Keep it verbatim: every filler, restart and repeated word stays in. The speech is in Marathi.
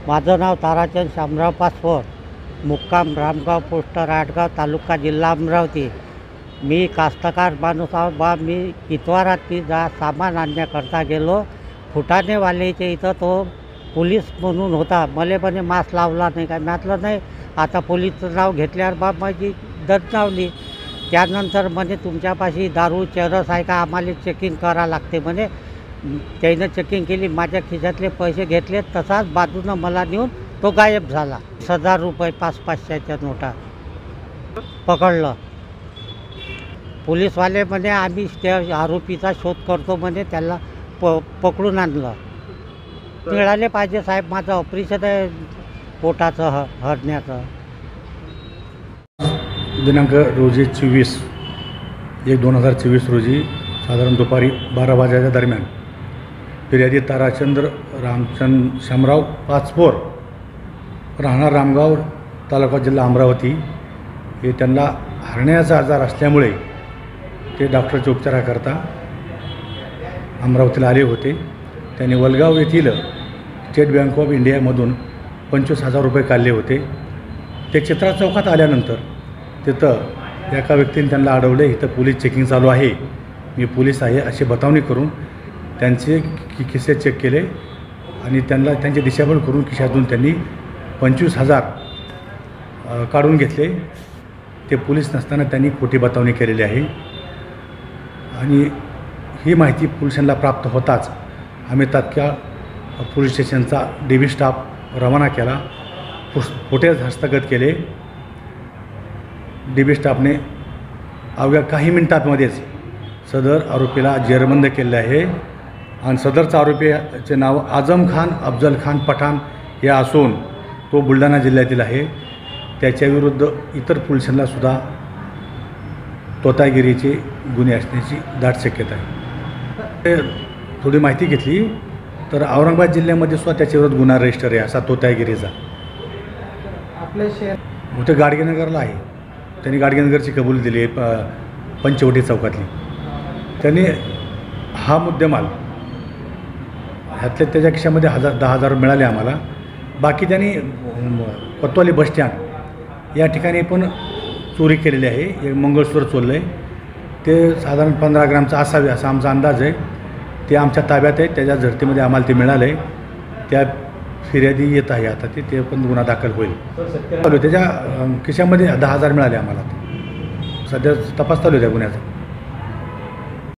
माझं नाव ताराचंद शामराव पासपोर, मुक्काम रामगाव पोस्ट राटगाव तालुका जिल्हा अमरावती। मी कास्तकार माणूस आहो बा। मी इतवारात जा सामान आणण्याकरता गेलो फुटाणेवाल्याच्या इथं, तो पोलीस म्हणून होता। मला म्हणे मास्क लावला नाही काय, म्हटलं नाही। आता पोलीसचं नाव घेतल्यावर बा माझी दडणावली। त्यानंतर म्हणे तुमच्यापाशी दारू चरस आहे का, आम्हाला चेकिंग करा लागते म्हणे। त्यानं चेकिंग केली, माझ्या खिशातले पैसे घेतले, तसाच बाजूनं मला नेऊन तो गायब झाला। हजार रुपये पाच पाचशेच्या नोटा पकडलं। पोलीसवाले म्हणे आम्ही त्या आरोपीचा शोध करतो म्हणे, त्याला प पकडून आणलं। मिळाले पाहिजे साहेब, माझं ऑपरेशन आहे पोटाचं ह हरण्याचं। दिनांक रोजी चोवीस एक दोन हजार चोवीस रोजी साधारण दुपारी बारा वाजेच्या दरम्यान फिर्यादी ताराचंद्र रामचंद शामराव पाचपोर, राहणार रामगाव, तालुका जिल्हा अमरावती, हे त्यांना हरण्याचा आजार असल्यामुळे ते डॉक्टरच्या उपचाराकरता अमरावतीला आले होते। त्यांनी वलगाव येथील स्टेट बँक ऑफ इंडियामधून पंचवीस हजार रुपये काढले होते। ते चित्रा चौकात आल्यानंतर तिथं एका व्यक्तीने त्यांना अडवले, इथं पोलीस चेकिंग चालू आहे, मी पोलीस आहे अशी बतावणी करून त्यांचे कि खिसे चेक केले आणि त्यांना त्यांची दिशाभूल करून खिशातून त्यांनी पंचवीस हजार काढून घेतले। ते पोलीस नसताना त्यांनी खोटी बतावणी केलेली आहे आणि ही माहिती पोलिसांना प्राप्त होताच आम्ही तात्काळ पोलीस स्टेशनचा डी बी स्टाफ रवाना केला, फुटेज हस्तगत केले। डी बी स्टाफने अवघ्या काही मिनिटांमध्येच सदर आरोपीला जेरबंद केले आहे आणि सदरचा आरोपीचे नाव आझम खान अफजल खान पठाण हे असून तो बुलढाणा जिल्ह्यातील आहे। त्याच्याविरुद्ध इतर पोलिसांनासुद्धा तोतागिरीचे गुन्हे असण्याची दाट शक्यता आहे। थोडी माहिती घेतली तर औरंगाबाद जिल्ह्यामध्ये सुद्धा त्याच्याविरुद्ध गुन्हा रजिस्टर आहे असा तोतागिरीचा। आपले शहर होते गाडगेनगरला आहे, त्यांनी गाडगेनगरची कबूल दिली आहे पंचवटी चौकातली। त्यांनी हा मुद्देमाल ह्यातल्या त्याच्या खिशामध्ये हजार दहा हजार मिळाले आम्हाला। बाकी त्यांनी कोतवाली बसस्टँड या ठिकाणी पण चोरी केलेली आहे, एक मंगळसूत्र चोरलं आहे, ते साधारण पंधरा ग्रामचं असावे असा आमचा अंदाज आहे। ते आमच्या ताब्यात आहे, त्याच्या झडतीमध्ये आम्हाला ते मिळालं आहे। त्या फिर्यादी येत आहे आता, ते ते पण गुन्हा दाखल होईल। त्याच्या खिशामध्ये दहा हजार मिळाले आम्हाला, सध्या तपास चालू आहे त्या गुन्ह्याचा।